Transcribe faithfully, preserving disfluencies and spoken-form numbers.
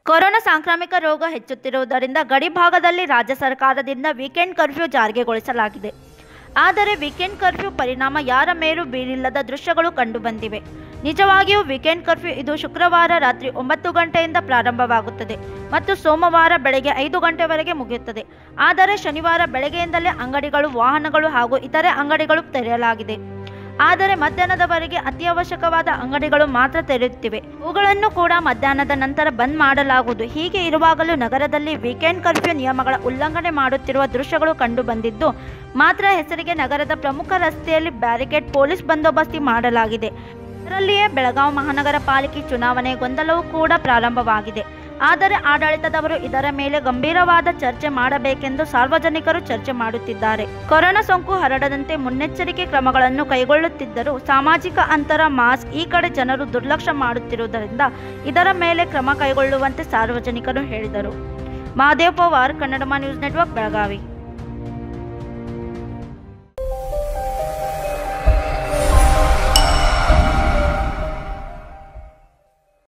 Corona ಸಾಂಕ್ರಾಮಿಕ ರೋಗ ಹೆಚ್ಚುತ್ತಿರುವುದರಿಂದ ಗಡಿ ಭಾಗದಲ್ಲಿ ರಾಜ್ಯ ಸರ್ಕಾರದಿಂದ ವೀಕೆಂಡ್ ಕರ್ಫ್ಯೂ ಜಾರಿಗೊಳಿಸಲಾಗಿದೆ. ಆದರೆ ವೀಕೆಂಡ್ ಕರ್ಫ್ಯೂ ಪರಿಣಾಮ ಯಾರ ಮೇಲೂ ಬೀರಿಲ್ಲದ ದೃಶ್ಯಗಳು ಕಂಡುಬಂದಿವೆ. ನಿಜವಾಗಿಯೂ ವೀಕೆಂಡ್ ಕರ್ಫ್ಯೂ ಇದು ಶುಕ್ರವಾರ ರಾತ್ರಿ ಒಂಬತ್ತು ಗಂಟೆಯಿಂದ ಪ್ರಾರಂಭವಾಗುತ್ತದೆ ಮತ್ತು ಸೋಮವಾರ ಬೆಳಗ್ಗೆ ಐದು ಗಂಟೆವರೆಗೆ ಮುಗಿಯುತ್ತದೆ. ಆದರೆ ಶನಿವಾರ ಬೆಳಗ್ಗೆಯಿಂದಲೇ ಅಂಗಡಿಗಳು, ವಾಹನಗಳು ಹಾಗೂ ಇತರೆ ಅಂಗಡಿಗಳು ತೆರೆಯಲಾಗಿದೆ. ಆದರೆ ಮಧ್ಯಾಹ್ನದವರೆಗೆ ಅತ್ಯವಶ್ಯಕವಾದ ಅಂಗಡಿಗಳು ಮಾತ್ರ ತೆರೆಯುತ್ತಿವೆ. ಅವುಗಳನ್ನು ಕೂಡ ಮಧ್ಯಾಹ್ನದ ನಂತರ ಬಂದ್ ಮಾಡಲಾಗುವುದು. ಹೀಗೆ ಇರುವಾಗಲೂ ನಗರದಲ್ಲಿ ವೀಕೆಂಡ್ ಕರ್ಫ್ಯೂ ನಿಯಮಗಳ ಉಲ್ಲಂಘನೆ ಮಾಡುತ್ತಿರುವ ದೃಶ್ಯಗಳು ಕಂಡುಬಂದಿದ್ದು, ಮಾತ್ರ ಹೆಸರಿಗೆ ನಗರದ ಪ್ರಮುಖ ರಸ್ತೆಯಲ್ಲಿ ಬ್ಯಾರಿಕೇಡ್, ಪೊಲೀಸ್ ಬಂದೋಬಸ್ತಿ ಮಾಡಲಾಗಿದೆ. ಇದರಲ್ಲಿಯೇ ಬೆಳಗಾವಿ ಮಹಾನಗರ ಪಾಲಿಕೆ ಚುನಾವಣೆ ಗೊಂದಲವೂ ಕೂಡ ಪ್ರಾರಂಭವಾಗಿದೆ. ಆದರೆ ಆಡಳಿತದವರು ಇದರ ಮೇಲೆ ಗಂಭೀರವಾದ ಚರ್ಚೆ ಮಾಡಬೇಕೆಂದು ಸಾರ್ವಜನಿಕರು ಚರ್ಚೆ ಮಾಡುತ್ತಿದ್ದಾರೆ. ಕೊರೋನಾ ಸೋಂಕು ಹರಡದಂತೆ ಮುನ್ನೆಚ್ಚರಿಕೆ ಕ್ರಮಗಳನ್ನು ಕೈಗೊಳ್ಳುತ್ತಿದ್ದರೂ ಸಾಮಾಜಿಕ ಅಂತರ, ಮಾಸ್ಕ್ ಈ ಕಡೆ ಜನರು ದುರ್ಲಕ್ಷ್ಯ ಮಾಡುತ್ತಿರುವುದರಿಂದ ಇದರ ಮೇಲೆ ಕ್ರಮ ಕೈಗೊಳ್ಳುವಂತೆ ಸಾರ್ವಜನಿಕರು ಹೇಳಿದರು. Mahadev Pawar, Kannadama news network, Belagavi.